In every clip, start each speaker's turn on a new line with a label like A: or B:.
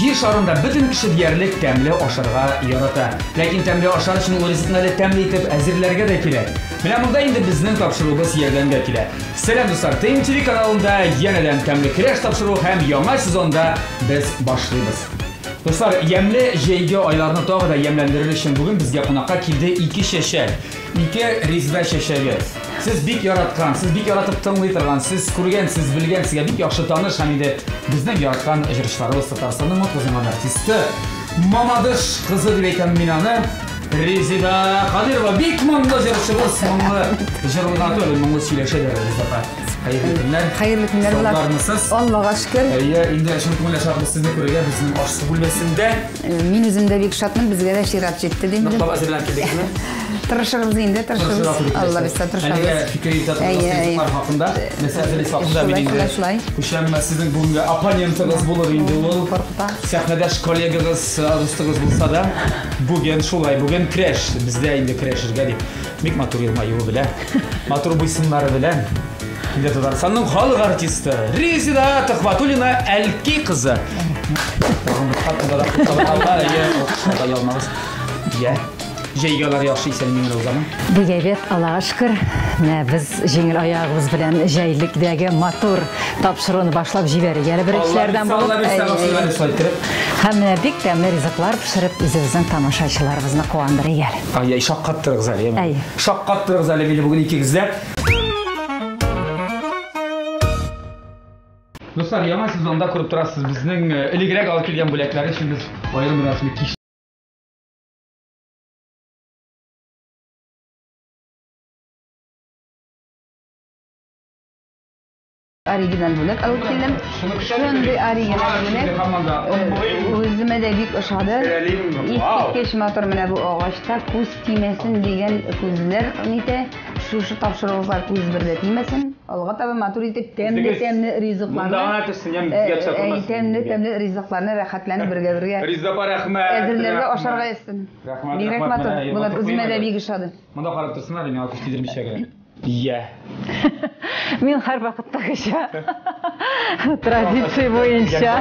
A: Yer şarında bütün kişi diyerlik təmli aşırığa yarata. Lakin təmli aşırı için o'risini təmli etib əzirlərə də kirək. Менә монда инде безнең тапшыруыбыз ярдәмгә килә. Сәлам дуслар, ТМТV каналында янәдән тәмле креш тапшыру һәм яңа сезонда без башлыйбыз. Дуслар, ямлы җәйге айларны тагы да ямләндерер өчен бүген безгә кунакка килде 2 шәшәр, 2 ризба шәшәгез. Сез бик яраткан, сез бик яратып тыңлый торган, сез күргән, сез белгән, сезгә бик яхшы таныш һәм инде безнең яраткан җырчыларыбыз Татарстанның мөһим артисты Мамадыш кызы дип әйтәм мин аны. Резида Кадырова бик моңлы җырчыбыз, моңлы җырларга түгел, моңлы сөйләшәләр Резида.
B: Hayırlı günler bular. Allah'a şükür.
A: İndi şunu күңелле шатбыз сезне күрергә безнең ашсы бүлмәсендә.
B: Мин үзем дә бик шатмын, безгә дә шират җитте дип.
A: Ныклап әзерләнеп килдекме?
B: Тырышырбыз инде, тырышырбыз. Алла бисә тырышабыз.
A: Фикри татар хакында, мәсьәләләр хакында мин инде. Күчәм сезнең бүгенге оппонентыгыз булыр инде ул. Сәхнәдәш коллегагыз, дустыгыз булса да, бүген шулай, бүген креш, бездә инде крешергә дип. Бик матур елмаюы белән, матур буйсыннары белән. Инде Татарстанның халык артисты Резида Төхвәтуллина Әлки кызы. Җәйгәләр яхшы исән миңа узамы?
C: Бигәйбәт, Аллаһка шөкер. Без җиңел аягыбыз белән җәйлектәге матур тапшыруны башлап җибәргәле беренчеләрдән булып. Һәм бик тәмле ризыклар пешереп үзебезнең тамашачыларыбызны куандырыйгәл.
A: Ай, шаккаттырыгыз әле. Шаккаттырыгыз әле мине бүген икегездә. Dostlar, яңа сезонда күреп торасыз безнең элегрәк алып килгән бүләкләр өчен без аерым рәсми кич.
B: Оригинал бүләк алып килдем. Шундый оригинал бүләк. Үземә дә бик ошады. Искиткеч матур менә бу агачта күз тимәсен дигән күзләр нитә. Шушы тапшыруылар күз берлә тимәсен. Алга таба матур итеп тәмле ризыкларны. Тәмле ризыкларны рәхәтләнеп бергә.
A: Риза ба рәхмәт.
B: Әзерләргә ашарга ясын. Бик матур. Булар үземә дә бик ошады.
A: Монда карап торсыннар, мин алып кидермичә генә. Я.
C: Мин һәр вакыттагыча традиция буенча.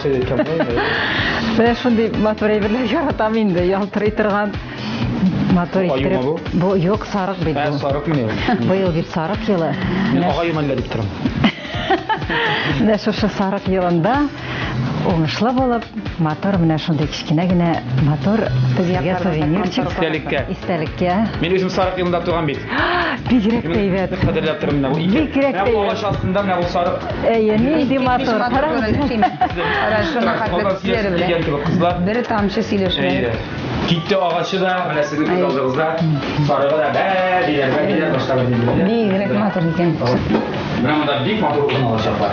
C: Менә шундый матур әйберләр яратам инде, ялтырый торган. Матур иттереп. Бу юк сарык бит бу.
A: Сарык менә.
C: Быел бит сарык елы.
A: Мин агай мәлләр дип торам.
C: Менә шушы сарык елында уңышлы булып, матур менә шундый кичкенә генә матур безгә сувенирчик истәлеккә.
A: Мин үзем сарык елында туган бит.
C: Бигрәк әйбәт.
A: Кадерләп торам менә бу.
C: Бигрәк әйбәт.
A: Бу агач астында менә бу сарык.
C: Нинди матур.
B: Ара шуны хәтләр белән. Бер тамчы сөйләшә.
A: Китте агачы да, менә сезнең күз алдыгызда. Сарыгы да диләр башлап диләр.
B: Бигрәк матур икән.
A: Менә монда бик матур булган алачаклар.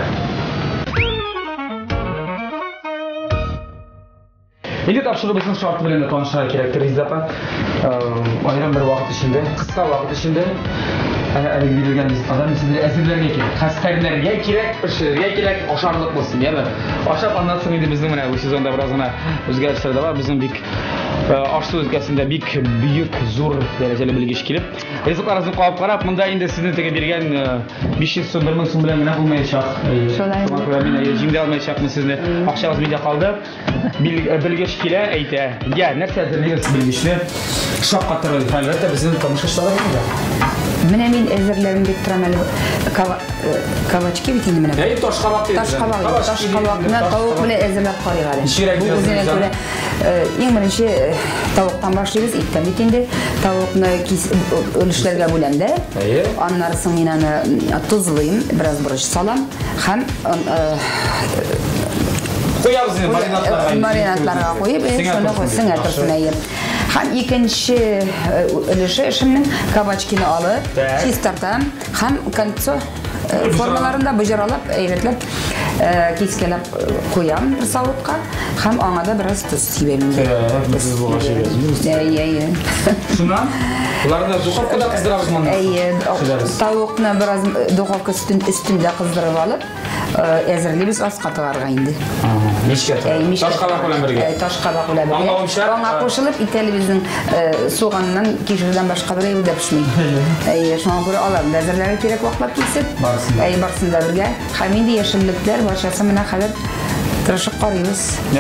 A: Инде тапшырыбызның шарты белән дә танышырга кирәктер, Резида. Аерым бер вакыт эчендә, кыска вакыт эчендә әле бирелгән листада сезгә әзерләргә кирәк, хәстәрләргә кирәк, пешерергә кирәк, ашарлык булсын, яме. Ашап аннан соң инде безнең менә бу сезонда бераз гына үзгәрешләр дә бар. Безнең бик ашсыз өлкәсендә бик бөек, зур дәрәҗәле белгеч килеп. Ризыкларыбызны кабып карап, монда инде сезнең теге биргән 500 сум, 1000 сум белән генә булмаячак. Мин җиңдә алмаячакмын сезне. Акчагыз миндә калды. Белгеч килә, әйтә. Я, нәрсә әзерлегез белгечне? Шаккаттырыр дип әлбәттә безнең тамашачылар булды.
B: Менә мин әзерләрем дип торам әле. Кабачки бит инде менә.
A: Ташкабак дип.
B: Ташкабакны тавык белән әзерләп карыйк әле. Бу үзенә күрә иң беренче тавыктан башлыйбыз, иттән бит инде. Тавыкны өлешләргә бүләм дә. Аннан соң мин аны тузлыйм, бераз борыч салам һәм маринатларга куеп, шуны сиңа торсын. Һәм икенче өлеше эшемнең кабачкины алып, чистартам һәм кольцо формаларында бөҗралап, әйбәтләп кискәләп куям бер савытка һәм аңа да бераз туз сибәм.
A: Шуннан уларны духовкада кыздырабыз монда.
B: Тавыкны бераз духовка өстендә кыздырып алып, әзерлибез аска тыгарга инде. Ташкабак белән бергә. Ташкабак белән бергә. Аңа кушылып итәлебезнең суганнан кишердән башка бер әйбер дә пешми. Шуңа күрә аларны әзерләргә кирәк вакытлар килсен. Барсын да бергә. Һәм инде яшеллекләр барчасы менә хәзер Тырышып карыйбыз.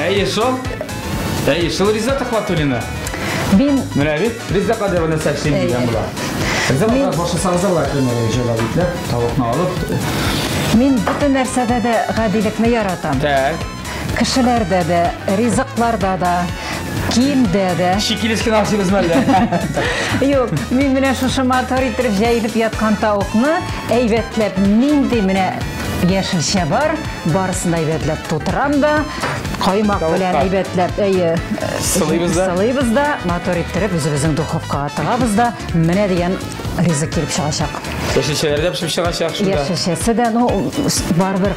A: Шул Риза Тахватуллина.
C: Мен
A: Менә бит Риза Кадыровна сәкшен дигән була. Риза башы сагызалар җыла битләр, тавыкны алып.
C: Мен бүтән нәрсәдә дә гадилекне яратам. Кешеләрдә дә, ризыкларда да, киемдә дә.
A: Шикилескән ашыгыз мәллә.
C: Юк, мин менә шушы мотор итеп җәелеп яткан тавыкны әйбәтләп нинди менә яшелчә бар, барысын әйбәтләп тутырам да, каймак белән әйбәтләп сылыйбыз да, мотор иттереп үзебезнең духовкага тыгабыз да, менә дигән ризык килеп чыгачак.
A: Яшелчәләрдә пешеп чыгачак шунда.
C: Яшелчәсе дә, барбер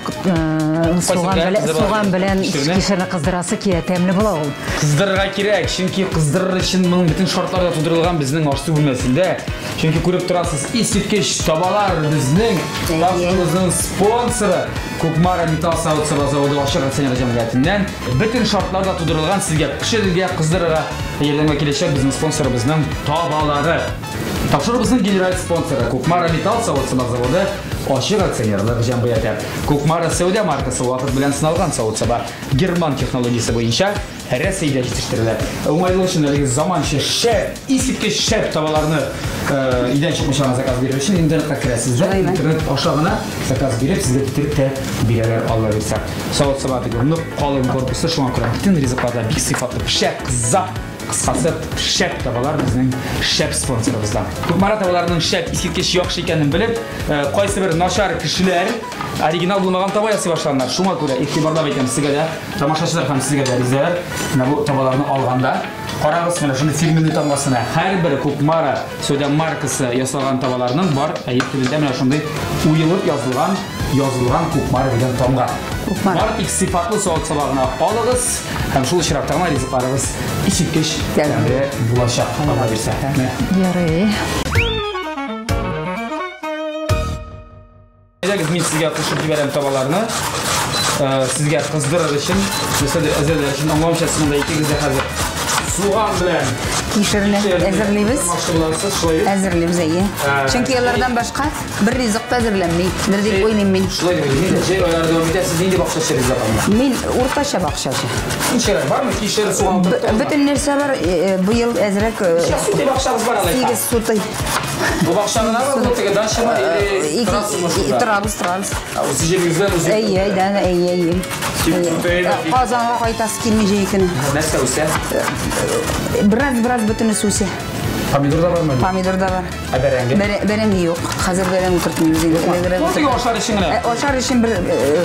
C: суган белән кишерне кыздырасы килә, тәмле була ул.
A: Кыздырырга кирәк, чөнки кыздырыр өчен моның бөтен шартлары тудырылган безнең ашу бүлмәсендә. Чөнки күреп торасыз, искиткеч табалар безнең тапшырыбызның спонсоры Кукмара металл заводы ашык акционер җәмгыятеннән бөтен шартларда тудырылган сезгә пешерергә, кыздырырга ярдәмгә киләчәк безнең спонсорыбызның табалары. Тапшырыбызның генераль спонсоры Кукмара металл заводы ашык акционерлар җәмгыяте. Кукмара Сәүдә маркасы вакыт белән сыналган савыт-саба герман технологиясе буенча Рәсәйдә җитештерелә. Уңайлы өчен заманча шәп, искиткеч шәп табаларны идән чыкмыйча заказ бирү өчен интернетка керәсез. Интернет ашагына заказ биреп сезгә китереп тә бирәләр алла бирсә. Савыт-саба дигән калын корпусы шуңа күрә бөтен ризыкларда бик сыйфатлы шәп кыза кыскасы шәп табалар безнең шәп спонсорыбыздан. Кукмара табаларының шәп, искиткеч яхшы икәнен белеп, кайсы бер начар кешеләр оригинал булмаган таба ясый башлаганнар. Шуңа күрә игътибарлап әйтәм сезгә дә, тамашачылар һәм сезгә дә ризалар. Менә бу табаларны алганда карагыз, менә шундый фирменный тамгасына һәрбер Кукмара Сәүдә маркасы ясалган табаларның бар әйтелгәндә менә шундый уелып язылган Кукмара дигән тамга. Бар икътисадлы савыт-сабагына алыгыз һәм шул чираттагы ризыкларыгыз ишеткеч тәмле булачак. Алла бирсә.
C: Ярый.
A: Мен сезгә кушып җибәрәм табаларны. Сезгә кыздырыр өчен, мәсәлән, әзерләр өчен аңламча сында икегез дә хәзер суган белән
B: Кишерне әзерлибез. Әзерлибез әйе. Чөнки алардан башка бер ризык та әзерләнми. Бер дип уйлыйм мин.
A: Шулай дип, җәй айларда үтәсез нинди бакчачы ризык?
B: Мин уртача бакчачы.
A: Кишер бармы? Кишер суган.
B: Бөтен нәрсә бар. Бу ел әзрәк.
A: Сите бакчагыз бар алай.
B: Сигез суты.
A: Бу бакчаны набы бу теге дачама или
B: Торабыз.
A: Сез җирегездә үзе.
B: Әйе. Казанга кайтасы килмәҗәй икән.
A: Нәрсә үсә?
B: Бераз бөтен үсә.
A: Помидор да бармы?
B: Помидор да бар. Бәрәңге юк. Хәзер бәрәңге утыртмыйбыз инде.
A: Теге ашар өчен генә.
B: Ашар өчен бер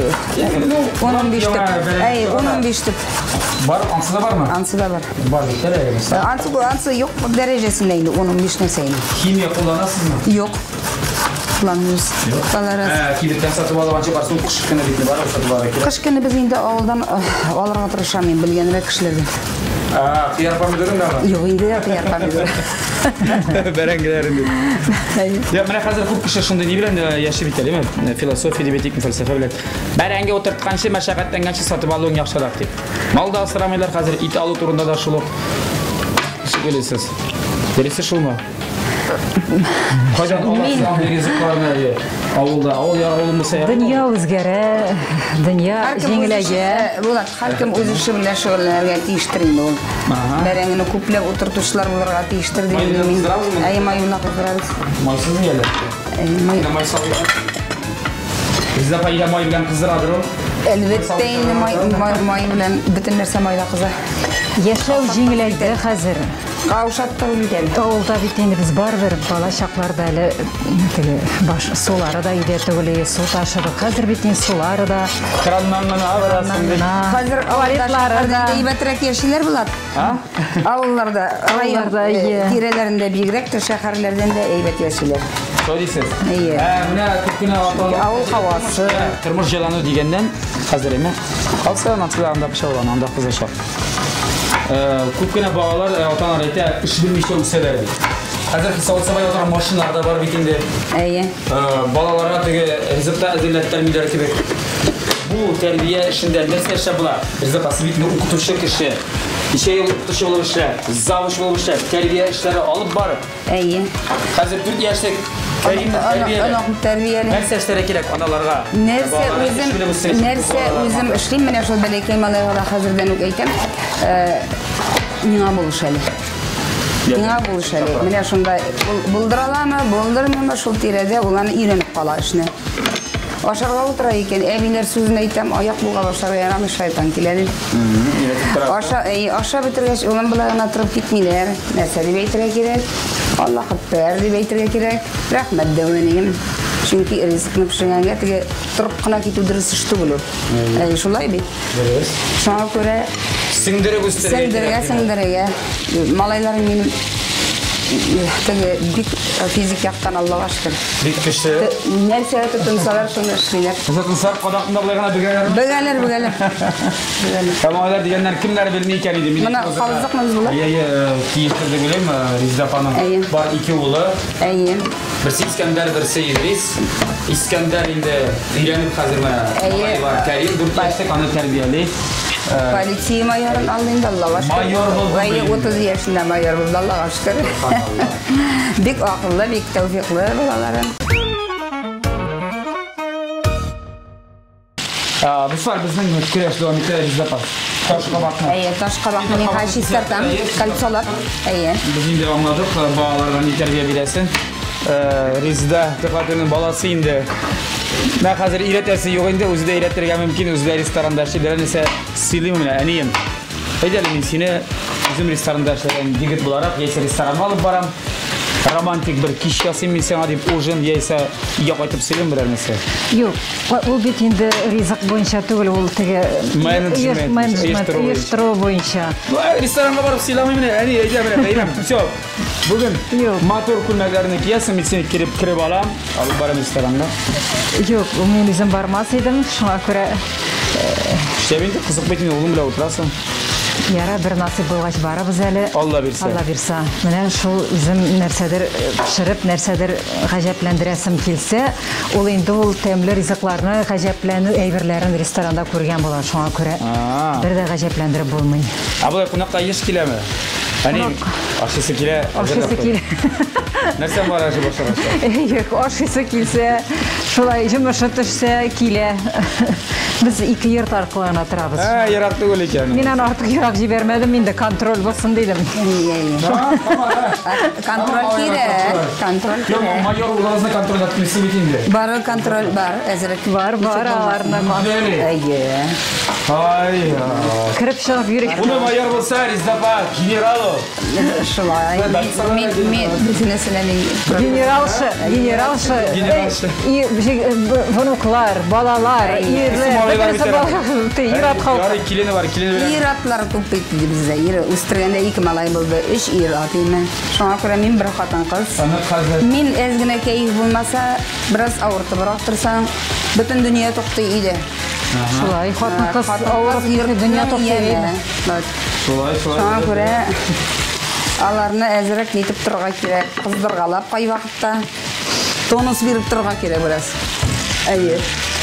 B: 15 төп. 15 төп.
A: Бар, ансы да бармы?
B: Ансы да бар.
A: Бар бит.
B: Ансы юк дәрәҗәсендә инде 15 нәрсә инде.
A: Химия кулланасызмы?
B: Юк. Кулланмыйбыз.
A: Кибеттән сатып алганчы барсын кыш көне бит бар, сатып алырга кирәк.
B: Кыш көне без инде авылдан алырга тырышам мин белгәнрәк кешеләрдән.
A: Кияр помидорын да бар?
B: Юк, инде кияр помидор.
A: Бәрәңгеләрен бит. Я менә хәзер күп кеше шундый ни белән яши бит әле, философия дип әйтик, фәлсәфә белән. Бәрәңге утыртканчы, мәшәкатьләнгәнче сатып алуың яхшырак дип. Малда асырамыйлар хәзер, ит алу турында да шул ук. Сөйләсез. Дөресе шулмы? Кайдан аласыз ризыкларны авылда? Авыл булса я.
C: Дөнья үзгәрә, дөнья җиңеләя.
B: Булат, һәркем үз эше белән шөгыльләнергә тиештер инде ул. Бәрәңгене күпләп утыртучылар булырга тиештер дип мин. Майны кыздырабыз.
A: Майсыз яле. Май салып. Бездә пайда май белән кыздырадыр ул.
B: Әлбәттә инде май белән бөтен нәрсә майда кыза.
C: Яшәү җиңеләйде хәзер.
B: Каушатты ул икән.
C: Авылда бит инде без барбер бала чакларда әле теге баш сулары да иде түгеле, су ташыдык. Хәзер бит инде сулары да
A: краннан гына авырасын бит.
B: Хәзер авылларда әйбәтрәк яшиләр булат. Авылларда, районнарда, тирәләрендә бигрәк тә шәһәрләрдән дә әйбәт яшиләр.
A: Сөйлисез. Менә күпкенә
B: авыл һавасы,
A: тормыш җайлану дигәннән хәзер әмә. Алса натларында пешәлгән, анда кызышак. Күпкенә балалар аталар әйтә, эш белмичә үсәләр ди. Хәзер савыт-сабай отырган машиналар да бар бит инде.
B: Әйе.
A: Балаларга теге ризыкта әзерләттер мидәр кебек. Бу тәрбия эшендә нәрсә эшләп була? Ризык асбитне укытучы кеше. Ишә ел укытучы булып эшләп, завуч булып эшләп, тәрбия эшләре алып барып.
B: Әйе.
A: Хәзер 4 яшьлек
B: Тәрбиелі.
A: Нәрсе эшләре кирәк аналарга?
B: Нәрсе үзем эшлим, менә шул бәләкәй малайга да хәзердән үк әйтәм. Миңа булыш әле. Миңа булыш әле. Менә шунда булдыраламы, булдырмыймы шул тирәдә уларны өйрәнеп кала эшне. Ашарга утыра икән, әбиләр сүзен әйтәм, аяк булга башларга ярамый, шайтан килә дип. Аша бетергәч, улым болай гына торып китмиләр. Нәрсә дип әйтергә кирәк? Аллаһ әкбәр дип әйтергә кирәк. Рәхмәт дәванигем. Чөнки ризыкны пешергәнгә теге торып кына китү дөрес эш түгел ул. Шулай бит. Дөрес. Шуңа күрә
A: сеңдереп
B: үстерергә. Малайларым минем бик физик яктан Аллаһка шөкер.
A: Бик кеше.
B: Нәрсә тотынсалар шуны эшлиләр.
A: Тотынсалар кадакында булай гына
B: бөгәләр.
A: Тамалар дигәннәр кемнәр белми икән иде.
B: Менә халыкмыз була.
A: Киевтә беләм, Ризапаның бар 2 улы. Берсе Искәндәр, берсе Идрис. Искәндәр инде өйрәнеп хәзер менә бар Кәрим 4 яшьтә аны тәрбияли.
B: Полиция майорын алдында Аллаһка шөкер.
A: Майор булды.
B: 30 яшендә майор булды Аллаһка шөкер. Бик акыллы, бик тәүфиклы балаларым.
A: Дуслар, безнең көрәш дәвам итә Ризапа.
B: Ташкабакны мин хәшистартам, кольцолап.
A: Без инде аңладык, балаларга ни тәрбия бирәсен. Ризда тәкъдимнең баласы инде. Мен хәзер өйрәтәсе юк инде, үзе дә өйрәтергә мөмкин, үзе дә ресторанда эшләр, нәрсә сыйлыйм менә әнием. Әйдәле мин сине үзем ресторанда эшләгән егет буларак, яисә ресторанга алып барам. Романтик бер кич ясыйм мин сиңа дип ужин яисә өйгә кайтып сөйләм берәр нәрсә.
C: Юк, ул бит инде ризык буенча түгел, ул теге менеджмент буенча.
A: Ресторанга барып сөйләмим менә, әни әйдә менә бәйрәм. Всё. Бүген мотор күлмәкләрне киясем, мин сине кирип алам, алып барам ресторанга.
C: Юк, мин үзем бармас идем, шуңа күрә
A: Шәбинде кызык бит инде улым белән утырасың.
C: Яра бер насыйп булгач барабыз әле.
A: Алла бирсә.
C: Алла бирсә. Менә шул үзем нәрсәдер пешереп, нәрсәдер гаҗәпләндерәсем килсә, ул инде ул тәмле ризыкларны, гаҗәпләнү әйберләрен ресторанда күргән була, шуңа күрә бер дә гаҗәпләндереп булмый.
A: Абылай кунакка еш киләме? Әни ашысы килә.
C: Ашысы килә.
A: Нәрсә бар ачы башлагач?
C: Юк, ашысы килсә, шулай җимеше төшсә килә. Biz 2 йорт аркылы гына торабыз.
A: Ярак түгел икән.
C: Мин аны артык ярак җибәрмәдем, инде контроль булсын дидем.
B: Контроль кирәк. Контроль.
A: Майор уларны контроль итмәсе бит инде.
B: Бар контроль бар, әзрәк
C: бар, аларны
B: Әйе.
C: Кирип чыгып йөрик.
A: Уны майор булса, Ризапа генералы.
B: Шулай. Мин безне сөйләмим.
C: Генералшы. И внуклар, балалар, Ир-атлар күп бит бездә. Ир үстергәндә 2 малай булды, 3 ир-ат имен. Шуңа күрә мин бер хатын кыз. Мин әзгенә кәйф булмаса, бераз авыртыбрак торсаң, бөтен дөнья тукты иде. Шулай, хатын кыз авырып дөнья тукты иде.
A: Шулай.
B: Шуңа күрә аларны әзрәк нитеп торырга кирәк, кыздыргалап кай вакытта тонус биреп торырга кирәк бераз. Әйе.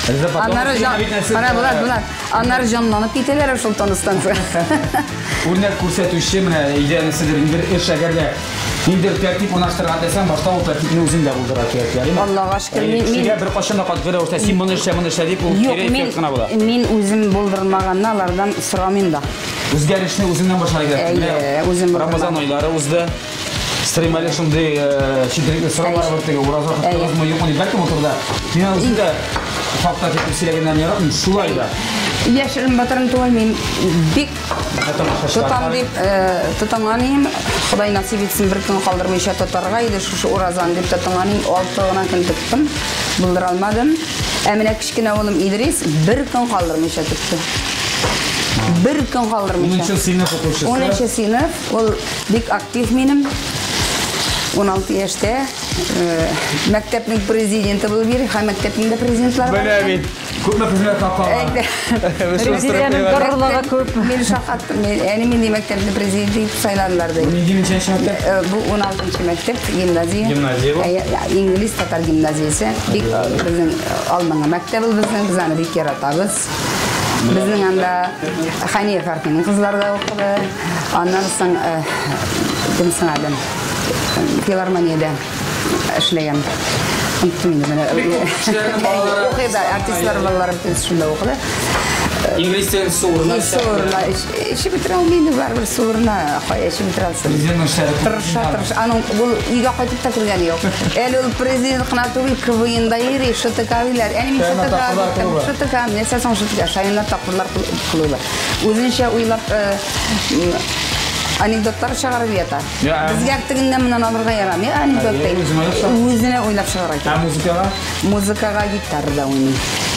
B: Аннары җанланып китәләр шул тонустан.
A: Үрнәк күрсәтүче менә өйдә нәрсәдер инде эш әгәрдә инде тәртип унаштырган дәсәң, башта ул тәртипне үзеңдә булдыра кирәк.
B: Аллаһка шөкер, мин
A: бер кашын да кат күрә, син моны эшлә дип ул кирәк кына була.
B: Мин үзем булдырмаганны алардан сорамыйм да.
A: Үзгәрешне үзеңнән башларга
B: кирәк. Үзем
A: Рамазан айлары узды. Стримали шундый чидрик соралар бар теге ураза хатымы юк ди бәлки моторда. Мин үземдә факта дип сөйләгәннән яратмыйм, шулай да.
B: Яшерин батырын түгел, мин бик тотам дип тотанганым. Ходай насип итсен, бер көн калдырмыйча тотарга иде шушы уразан дип тотанганым. 6 гына көн тоттым, булдыра алмадым. Ә менә кичкенә улым Идрис бер көн калдырмыйча тотты. Бер көн калдырмыйча.
A: 10 сыйныф укучысы.
B: 10 сыйныф, ул бик актив минем. 16 яшьтә мәктәпнең президенты булып йөри, һәм мәктәпнең дә президентлары бар.
A: Белә бит. Күпме хезмәт тапкан.
C: Президентның горурлыгы күп.
B: Мин шахат, әни мине мәктәпнең президенты итеп сайладылар ди.
A: Ничә мәктәп?
B: Бу 16-нчы мәктәп, гимназия.
A: Гимназия бу.
B: Инглиз татар гимназиясе. Бик безнең Алманга мәктәп ул безнең, без аны бик яратабыз. Безнең анда Хания Фаркиның кызлары да укыды. Аннан соң кем соң адам филармониядә эшләгән. Unutmayın bana. Okuyor da artistler vallahi bütün şunda okuyor.
A: İngilizce'nin sorular.
B: Sorular. İşi bitiremeyin var bir soruna. İşi bitiralsın.
A: Президенттің шәрі.
B: Тырыша. Аның бұл үйге қайтып та кірген жоқ. Әлі ол президент қанатуы КВН-да ери ШТК-лар. Әне мен ШТК, мен сәсің ШТК, шайынлар тақырлар қылылар. Өзінше ойлап анекдоттар шығарып ета. Бізге әктігінде мұнан алырға ярам. Анекдоттай. Өзіне ойлап шығарып ета.
A: Музыкаға?
B: Музыкаға гитарда ойнай.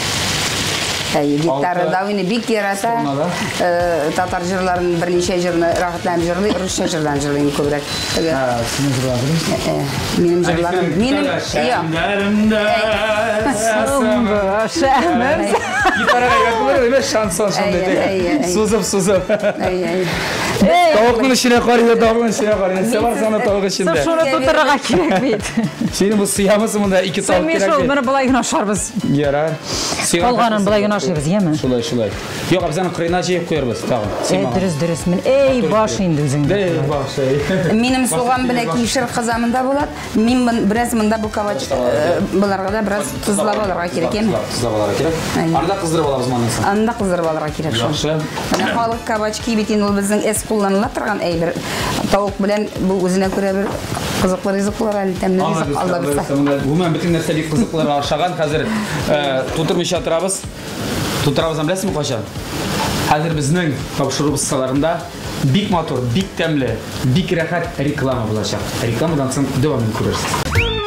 B: Гитарда ойнай. Бик ярата. Татар жырларын бірнеше жырны рахатланып жырлай, орысша жырдан жырлайын көбірек.
A: Сіздің жырларыңыз?
B: Менің жырларым.
A: Шәмдәрімді
C: Шәміміз.
A: Гитараға ятылыр, емес шансон шандай. Сузып. Тауықтың ішіне қарайды, тауықтың ішіне қарайды. Сен бар саны тауық ішінде.
C: Сіз шоны тұтырға керек бейді.
A: Сені бұл сұямысы мұнда 2 тауық керек бейді.
C: Мұны бұлай күн ашарбыз.
A: Яра.
C: Қолғанын бұлай күн ашарбыз, емі?
A: Шулай. Йоқ, абзаны қырына жейіп қойырбыз, тағын.
C: Дұрыс, мен ей баш енді өзіңді.
A: Ей баш, ей.
B: Менің соған біле кейшір қызамында болады. Мен біраз мұнда бұл кавач бұларға да біраз тұзлап аларға керек емі?
A: Тұзлап аларға керек? Анда қыздырып аламыз маңызын?
B: Анда қыздырып аларға керек
A: Жақшы.
B: Халық кавач кейбетін ол біздің әс қолланыла тұрған әйбір тауық білен бұл өзіне көре бір қызықлы ризықлар әлі тәмді ризық алла бірса.
A: Бұмен бүтін нәрсе бек қызықларға ашаған. Қазір тұтырмыша тұрабыз. Тұтырабыздан білесің мұ қашан? Қазір біздің тапшыру саларында бик мотор, бик тәмлі, бик рәхәт реклама болашақ. Рекламадан соң девамын көрерсіз.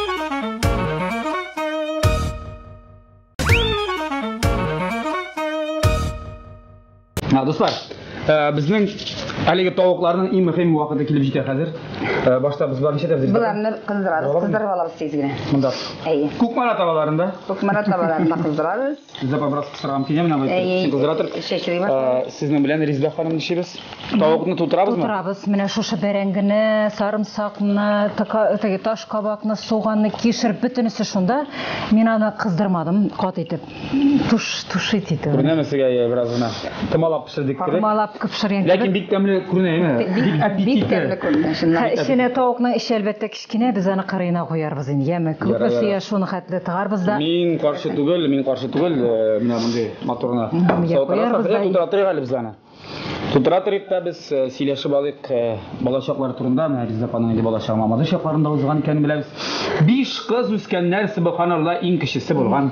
A: Достар, біздің әлегі тауықларының ең мұхим уақыты келіп жетер қазір. Башта біз бар неше тәбізір?
B: Бұларны қыздырып алабыз тезгіне.
A: Мұнда. Көкмара табаларында?
B: Көкмара табаларында қыздырабыз.
A: Бізде біраз қыстырған кенем, қыздыратыр.
B: Шешірей бар.
A: Сіздің білән Резбә ханым нешебіз? Тауықны тұтырабыз ма?
C: Тұтырабыз. Мене шошы бәрәңгіні, сарымсақны, таш қабақны, соғанны, кешір бүтінісі шында. Мен аны қыздырмадым, қат етіп. Туш етіп.
A: Көрінемесіге біраз ғына. Тымалап пішірдік керек.
C: Тымалап пішірген керек.
A: Ләкин бик тәмлі көріне,
B: Бик тәмлі көріне.
C: Ішіне тауықның іші әлбәтті кішкене, біз аны қарайына қойарбыз енді. Емі көпісіге шоны қәтілі тығарбыз да.
A: Мен қаршы түгіл, мына мұндай моторына. Тұтыратырық әлі біз аны. Тұтыратырық та біз сөйлешіп алайық балашақлар турында. Реза апаның енді балашағы Мамады шақларында ұзған екенін білеміз. 5 қыз өскеннер Сыбханалла ең кішісі болған.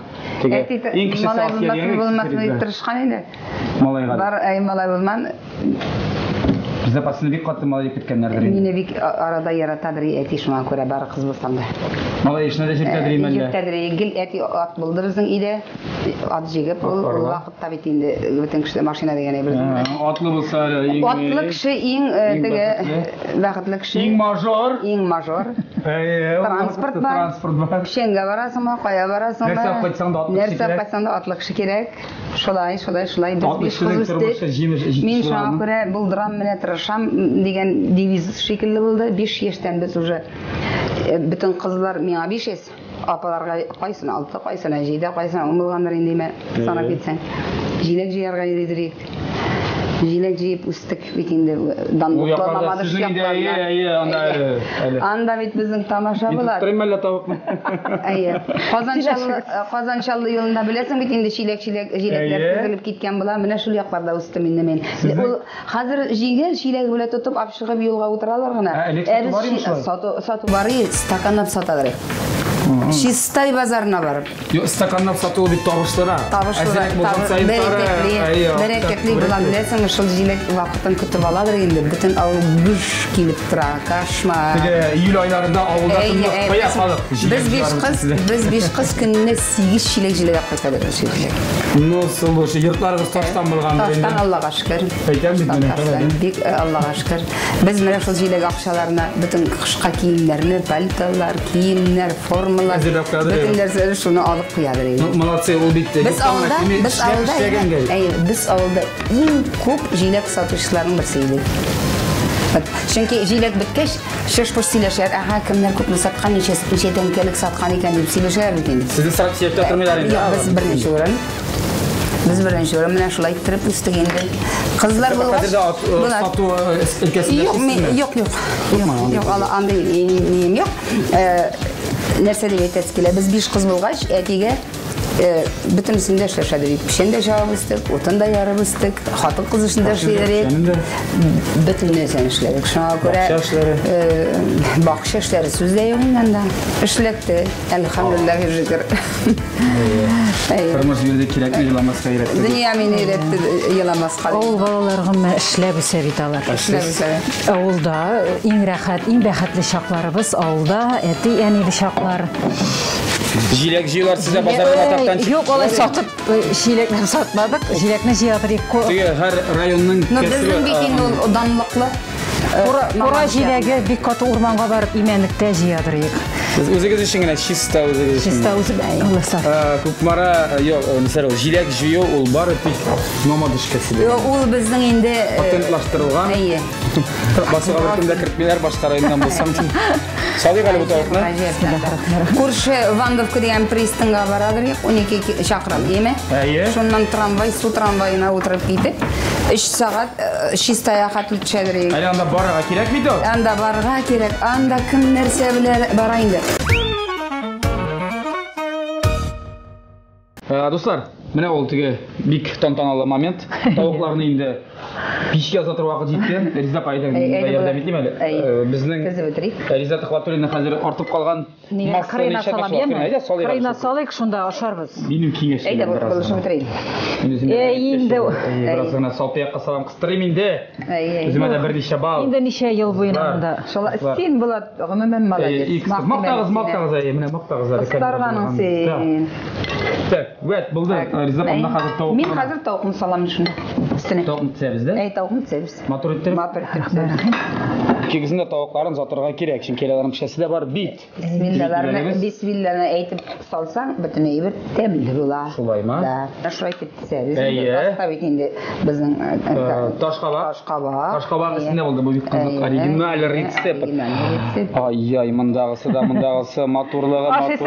B: Малай болман.
A: Реза апасыны бек қатты малай кеткенлердер.
B: Мені бек арада яратадыр әти шуңа көрі бары қыз болсам да.
A: Малай ішіне де жүртәдірей мәлі?
B: Жүртәдірей. Гіл әти ат болды біздің үйде. Ат жегіп, ол уақытта бетінде бүтін күшті машина дегені біздің.
A: Атлы болса әлі?
B: Атлы кіші ең вақытлы кіші.
A: Ең мажор?
B: Ең мажор. Транспорт бар. Пішенге барасың ма, қоя барасың ма? Нәрсе қайтсаң да атлы кіші керек. Шолай. Біз 5 қыз өстік. Мен шаңа көре бұлдырам міне тырышам деген девиз шекілі болды. 5 ештен біз уже бүтін қызылар меңа 5 ес. Апаларға қайсын 6, қайсын 7, қайсын 10 болғандар ендейме санап кетсең. Жилек жиярға ередірек. Жилек жиып үстік бетінде дандықлы намады шияқтарына. Анда бет біздің тамаша болады.
A: Тұттырым әлі тауықны.
B: Қазаншалы елында білесің бетінде жилектер тізіліп кеткен бұла. Міне шул яқларда өсті мен. Қазір жилек біле тұтып, апшығып елға отыралар ғына. Сату бары стаканнап сатадыр. Шистай базарына барып.
A: Стаканнап сату бит табышлыра.
B: Берекетли бұлан білесің, шыл жилек вақытын күтіп аладыр енді. Бүтін ауыл бүш келіп тұра, кашма.
A: Июль айларында ауылда күнді қоя қалып.
B: Біз 5 қыз күніне 8 жилек қойтадыр.
A: Носыл бұшы, ертларығыз таштан болғандар енді.
B: Таштан Аллаға шүкір. Бек Аллаға шүкір. Біз міне шыл жилек ақшаларына бүтін қышқа киімдеріне, пальталар, киімдер, формалар, бүтіндер шуны алып қоядыр.
A: Молодцы, ол битті.
B: Біз ауылда ең көп жилек сатушылардың бірсі едік. Çünkü жилек біткеш, шеш-пұш сөйлешер, кімдер көпні сатқан, неше тәңкелік сатқан екен деп сөйлешер екен.
A: Сіздің сұрап сүйекті тұрмайлар енді?
B: Біз бірінші өрін. Міне шулай тұрып үстік енді. Қызлар болғаш.
A: Қазірде сату өлкесінде сізсің бе?
B: Жоқ, андай нем жоқ. нәрсе деп айтасыз келе. Біз 5 қыз болғаш, әтеге бүтінісінде шашады. Пішенде жауып істік, отында ярып істік, қатын қыз ішінде шейдерек. Бүтініне сен ішілерек. Шыңа көре бақшы ішілері сөзде еуінен да ішілекті. Әлхамдуллах жүргір.
A: Тұрмыш берде керек ме еламасқа еретті?
B: Дүния мен еретті еламасқа.
C: Ауыл балаларығым ішләп үсә бит алар. Ауылда ең рәхәт, ең бәхетле шақларыбыз ауылда, әти әнелі шақлар.
A: Жилек жиылар сізде базардан атақтан шығып?
C: Yok, olay satып, жилекні сатмадық. Жилекні жиядырық.
A: Түге, әр районның кәсібі...
B: Біздің бекен ол данлықлы.
C: Қора жилегі бек қаты ұрманға барып именлікті жиядырық.
A: Өзіңіз үшін ғана шиста өзіңіз үшін?
C: Шиста өзі оласа.
A: Көпмара, мысалы, жилек жию ол бар өтпек номадыш кәсібі.
B: Ол біздің енді...
A: Патентлаштырылған. Басыға біркімді кіртмелер башқа райондан болсам кейін. Сады қалы бұта оқына?
B: Көрші Вандовка деген пристанға барадырық, 12 шақырам еме. Шоннан трамвай, су трамвайына отырып кетіп, 3 сағат шистая қатыл түшәдірек.
A: Әлі анда барыға керек бейді?
B: Анда барыға керек, анда кім нәрсе білер барайынды.
A: Достар, міне ол түге бик тантаналы момент. Тауықларын енді пешке азатыр уақыт жеткен. Риза пайда баярда бетім әлі. Біздің Риза Тақватулина қазір артып қалған
C: Қарайна салам ема? Қарайна салайық, шында ашарбыз.
A: Менің кеңес
B: Әйді, бұл шын бітірейін.
C: Енді...
A: Біразығына салпияққа салам қыстырым енді. Өзіме де бірнеше бал.
C: Енді неше ел бойынағында.
B: Сен болады, ғымымен молодец.
A: Мақтағыз.
B: Қыстарғаның сен.
A: Так, өт, бұлды Риза памна қазір тауық.
B: Мен қазір тауқым салам үшін.
A: Тауқым түсәбізді?
B: Тауқым түсәбіз.
A: Матур еттіріп?
B: Матур еттіріп.
A: Кегізінде тауықларын затырға керек. Шын келелерім кішесі де бар, бит.
B: Бисмилланы әйтіп салсаң, бүтін әйбір тәмілі бола.
A: Шулай ма?
B: Да, шулай теп түсәбіз. Басқа бекенде біздің...
A: Ташқабақ ісінде болды, бұл бит қызық. Оригинал рецепт. Ай-яй, мұндағысы да, мұндағысы матурлығы.